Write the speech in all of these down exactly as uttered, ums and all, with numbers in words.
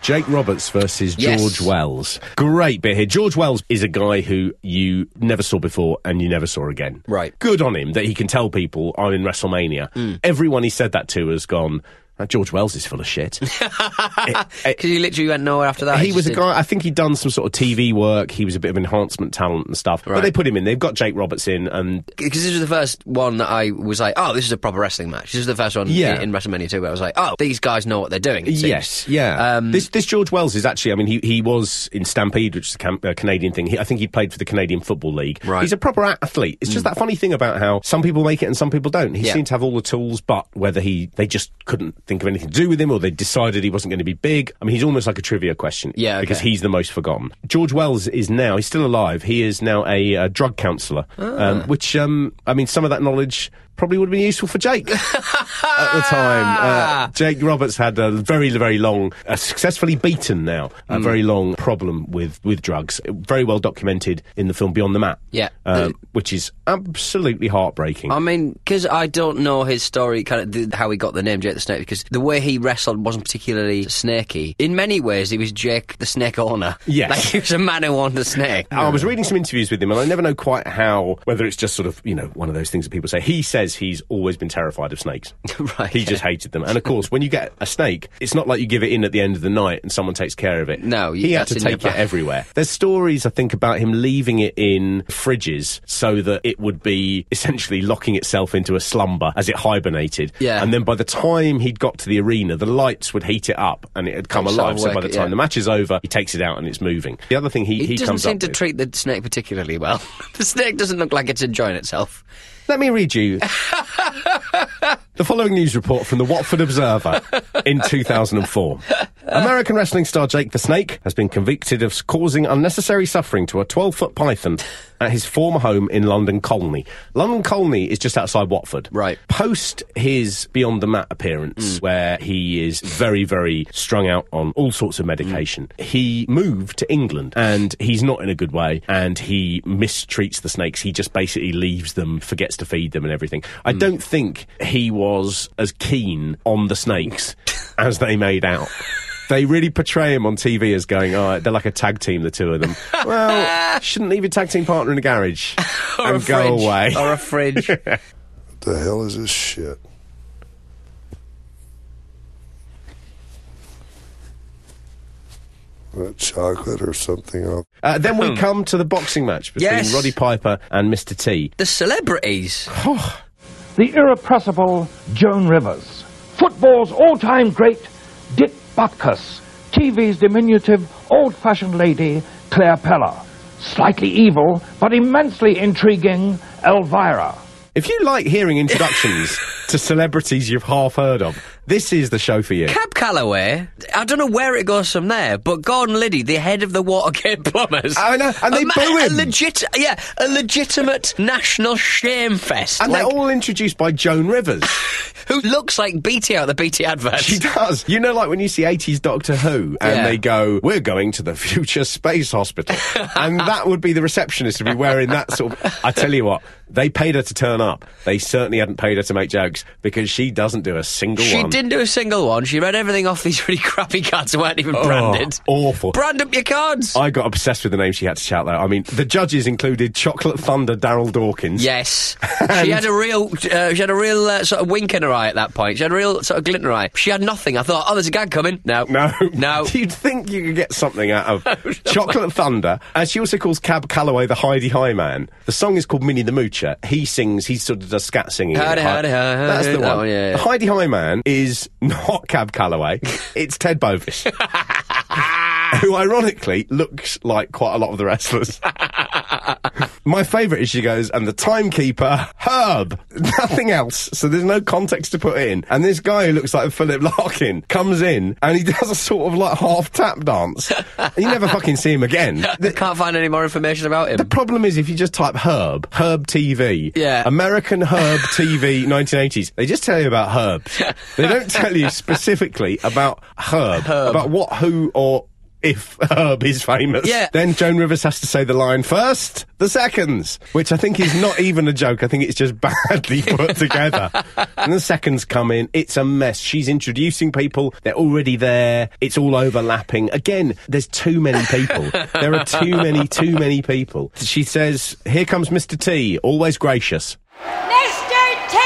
Jake Roberts versus Yes. George Wells. Great bit here. George Wells is a guy who you never saw before and you never saw again. Right. Good on him that he can tell people, I'm in WrestleMania. Mm. Everyone he said that to has gone, Uh, George Wells is full of shit. Because he literally went nowhere after that. He was a did. guy, I think he'd done some sort of T V work, he was a bit of enhancement talent and stuff, Right. but they put him in, they've got Jake Roberts in, and... Because this was the first one that I was like, oh, this is a proper wrestling match. This is the first one Yeah. in, in WrestleMania two where I was like, oh, these guys know what they're doing. it seems. Yes, yeah. Um, this this George Wells is actually, I mean, he, he was in Stampede, which is a cam- uh, Canadian thing. He, I think he played for the Canadian Football League. Right. He's a proper athlete. It's just that funny thing about how some people make it and some people don't. He Yeah. seemed to have all the tools, but whether he they just couldn't think of anything to do with him, or they decided he wasn't going to be big. I mean, he's almost like a trivia question. Yeah, okay. Because he's the most forgotten. George Wells is now, he's still alive, he is now a uh, drug counsellor, Ah. um, which, um, I mean, some of that knowledge probably would have been useful for Jake at the time. Uh, Jake Roberts had a very, very long, uh, successfully beaten now, a Mm. very long problem with, with drugs. Very well documented in the film Beyond the Mat. Yeah. Um, which is absolutely heartbreaking. I mean, because I don't know his story, kind of the, how he got the name Jake the Snake, because the way he wrestled wasn't particularly snaky. In many ways, he was Jake the Snake owner. Yes. Like, he was a man who owned a snake. I was reading some interviews with him, and I never know quite how, whether it's just sort of, you know, one of those things that people say. He says he's always been terrified of snakes. Right. He just hated them. And of course, when you get a snake, it's not like you give it in at the end of the night and someone takes care of it. No, you- he had that's to in take your it bag. everywhere. There's stories, I think, about him leaving it in fridges so that it would be essentially locking itself into a slumber as it hibernated. Yeah. And then by the time he'd got to the arena, the lights would heat it up and it had come Sort of alive. So by work the it, time yeah. the match is over, he takes it out and it's moving. The other thing he, He, he doesn't comes seem up to with, treat the snake particularly well. The snake doesn't look like it's enjoying itself. Let me read you the following news report from the Watford Observer in two thousand four. American wrestling star Jake the Snake has been convicted of causing unnecessary suffering to a twelve-foot python at his former home in London Colney. London Colney is just outside Watford. Right. Post his Beyond the Mat appearance, Mm. where he is very, very strung out on all sorts of medication, Mm. he moved to England, and he's not in a good way, and he mistreats the snakes. He just basically leaves them, forgets to feed them and everything. I Mm. don't think he was as keen on the snakes as they made out. They really portray him on T V as going, oh, they're like a tag team, the two of them. Well, shouldn't leave your tag team partner in a garage Or and a go fridge. away. Or a fridge. What the hell is this shit? That chocolate or something? Uh, then we come to the boxing match between Yes. Roddy Piper and Mister T. The celebrities. The irrepressible Joan Rivers, football's all-time great Dick Butkus, T V's diminutive, old-fashioned lady Claire Peller, slightly evil but immensely intriguing Elvira. If you like hearing introductions to celebrities you've half heard of, this is the show for you. Cab Calloway, I don't know where it goes from there, but Gordon Liddy, the head of the Watergate Plumbers. I know, and they a ma- boo him. A legit, yeah, a legitimate national shame fest. And like, they're all introduced by Joan Rivers. who looks like B T out of the B T adverts. She does. You know, like when you see eighties Doctor Who and Yeah. they go, we're going to the future space hospital. And that would be the receptionist to be wearing that sort of... I tell you what, they paid her to turn up. They certainly hadn't paid her to make jokes because she doesn't do a single She one. didn't do a single one. She read everything off these really crappy cards that weren't even Oh, branded. awful. Brand up your cards. I got obsessed with the name she had to shout though. I mean, the judges included Chocolate Thunder Daryl Dawkins. Yes, she had a real, uh, she had a real uh, sort of wink in her eye at that point. She had a real sort of glint in her eye. She had nothing. I thought, oh, there's a gag coming. No, No. no. You'd think you could get something out of Chocolate Thunder. And she also calls Cab Calloway the Heidi High Man. The song is called Minnie the Moocher. He sings, he sort of does scat singing. Howdy, Hi- howdy, howdy, That's the that one. one, yeah, yeah. The Heidi High Man is not Cab Calloway. It's Ted Bovis. Who ironically looks like quite a lot of the wrestlers. My favourite is she goes, and the timekeeper, Herb. Nothing else. So there's no context to put in. And this guy who looks like Philip Larkin comes in and he does a sort of like half tap dance. And you never fucking see him again. The, Can't find any more information about him. the problem is if you just type Herb, Herb T V, Yeah. American Herb T V nineteen eighties, they just tell you about Herb. They don't tell you specifically about Herb, Herb. about what, who, or if Herb is famous. Yeah. Then Joan Rivers has to say the line first, the seconds, which I think is not even a joke. I think it's just badly put together. And the seconds come in. It's a mess. She's introducing people. They're already there. It's all overlapping. Again, there's too many people. There are too many, too many people. She says, here comes Mister T, always gracious. Mister T!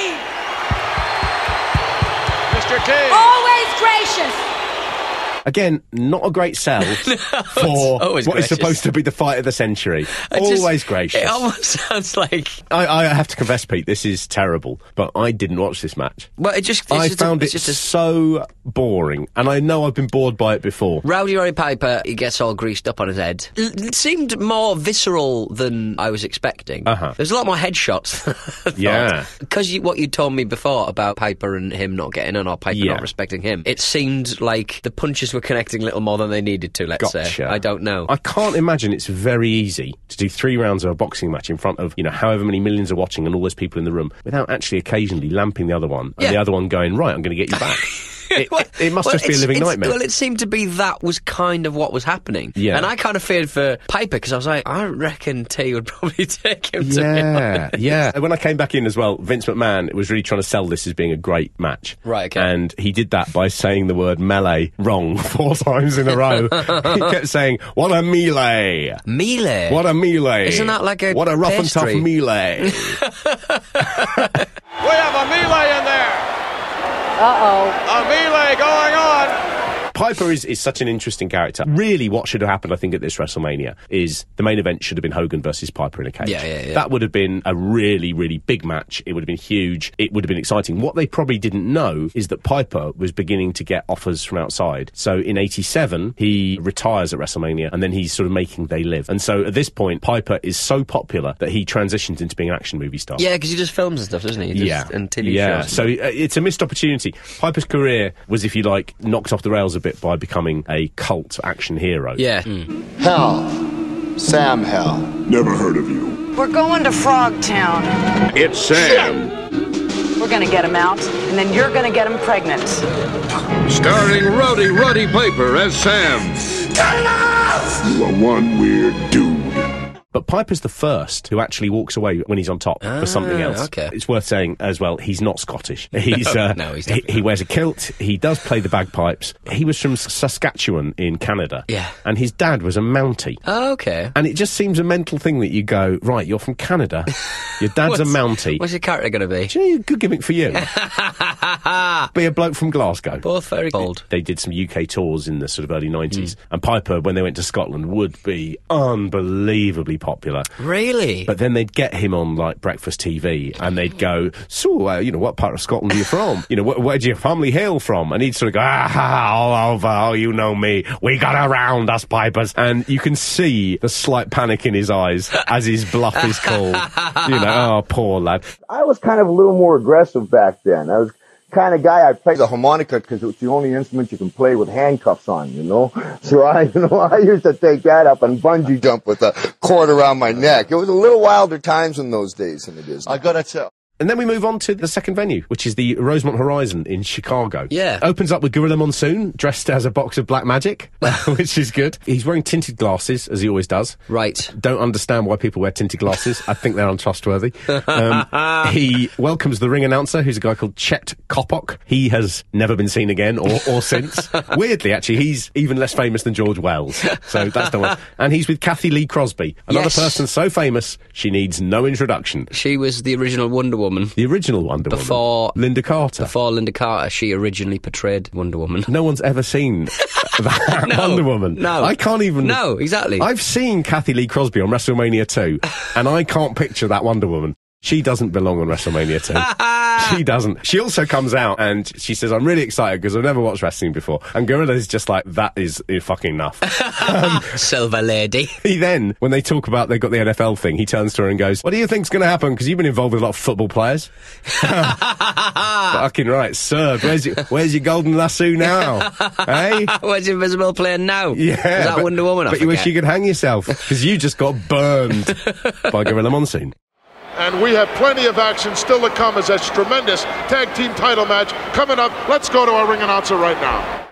Mister T! Always gracious! Again, not a great sell for what gracious. is supposed to be the fight of the century. I Always just, gracious. It almost sounds like... I, I have to confess, Pete, this is terrible, but I didn't watch this match. Well, it just... It's I just found a, it it's just a, so boring, and I know I've been bored by it before. Rowdy Roddy Piper, he gets all greased up on his head. It seemed more visceral than I was expecting. Uh-huh. There's a lot more headshots. Yeah. Because you, what you told me before about Piper and him not getting in, or Piper Yeah. not respecting him, it seemed like the punches were connecting a little more than they needed to, let's Gotcha. say. I don't know. I can't imagine it's very easy to do three rounds of a boxing match in front of, you know, however many millions are watching and all those people in the room without actually occasionally lamping the other one and Yeah. the other one going, right, I'm going to get you back. It, Well- it must well, just be a it's- living it's- nightmare. Well, it seemed to be that was kind of what was happening. Yeah. And I kind of feared for Piper, because I was like, I reckon T would probably take him, to be Yeah, honest. yeah. And when I came back in as well, Vince McMahon was really trying to sell this as being a great match. Right, okay. And he did that by saying the word melee wrong four times in a row. He kept saying, what a melee! Melee? What a melee! Isn't that like a What a rough pastry? and tough melee! We have a melee in there. Uh-oh. A melee going on. Piper is, is such an interesting character. Really, what should have happened, I think, at this WrestleMania is the main event should have been Hogan versus Piper in a cage. Yeah, yeah, yeah. That would have been a really, really big match. It would have been huge. It would have been exciting. What they probably didn't know is that Piper was beginning to get offers from outside. So in eighty-seven, he retires at WrestleMania, and then he's sort of making They Live. And so at this point, Piper is so popular that he transitions into being an action movie star. Yeah, because he does films and stuff, doesn't he? He does- Yeah, And T V yeah. shows. So uh, it's a missed opportunity. Piper's career was, if you like, knocked off the rails a bit by becoming a cult action hero. Yeah. Hell. Sam Hell. Never heard of you. We're going to Frogtown. It's Sam. We're gonna get him out, and then you're gonna get him pregnant. Starring Roddy Roddy Piper as Sam. Turn it off! You are one weird dude. But Piper's the first who actually walks away when he's on top for something else. okay. It's worth saying as well, he's not Scottish. He's, No, uh, no, he's he, definitely he not. wears a kilt, he does play the bagpipes. He was from Saskatchewan in Canada. Yeah. And his dad was a Mountie. Oh, okay. And it just seems a mental thing that you go, right, you're from Canada, your dad's a What's- Mountie. What's your character going to be? Do you know, good gimmick for you. Be a bloke from Glasgow. Both very bold. They did some U K tours in the sort of early nineties, Mm. and Piper, when they went to Scotland, would be unbelievably popular. Really? But then they'd get him on, like, breakfast T V, and they'd go, so, uh, you know, what part of Scotland are you from? You know, wh- where do your family hail from? And he'd sort of go, ah, all over, oh, you know me, we got around, us Pipers. And you can see the slight panic in his eyes as his bluff is called. You know, oh, poor lad. I was kind of a little more aggressive back then. I was kind of guy, I played the harmonica because it's the only instrument you can play with handcuffs on, you know? So I, you know, I used to take that up and bungee jump with a cord around my neck. It was a little wilder times in those days than it is now. I gotta tell. And then we move on to the second venue, which is the Rosemont Horizon in Chicago. Yeah. Opens up with Gorilla Monsoon, dressed as a box of black magic, which is good. He's wearing tinted glasses, as he always does. Right. Don't understand why people wear tinted glasses. I think they're untrustworthy. Um, he welcomes the ring announcer, who's a guy called Chet Kopok. He has never been seen again, or, or since. Weirdly, actually, he's even less famous than George Wells. So that's the one. And he's with Kathy Lee Crosby, another Yes. person so famous, she needs no introduction. She was the original Wonder Woman. The original Wonder Before- Woman. Linda Carter. Before Linda Carter, she originally portrayed Wonder Woman. No one's ever seen that No, Wonder Woman. no. I can't even... No, exactly. I've seen Kathy Lee Crosby on WrestleMania two, and I can't picture that Wonder Woman. She doesn't belong on WrestleMania two. She doesn't. She also comes out and she says, I'm really excited because I've never watched wrestling before. And Gorilla is just like, that is uh, fucking enough. um, Silver Lady. he then, when they talk about they've got the N F L thing, he turns to her and goes, what do you think's going to happen? Because you've been involved with a lot of football players. Fucking right, sir. Where's your, where's your golden lasso now? Hey? Where's Invisible playing now? Yeah. Is that but, Wonder Woman? I But you wish forget. you could hang yourself because you just got burned by Gorilla Monsoon. And we have plenty of action still to come as this tremendous tag team title match coming up. Let's go to our ring announcer right now.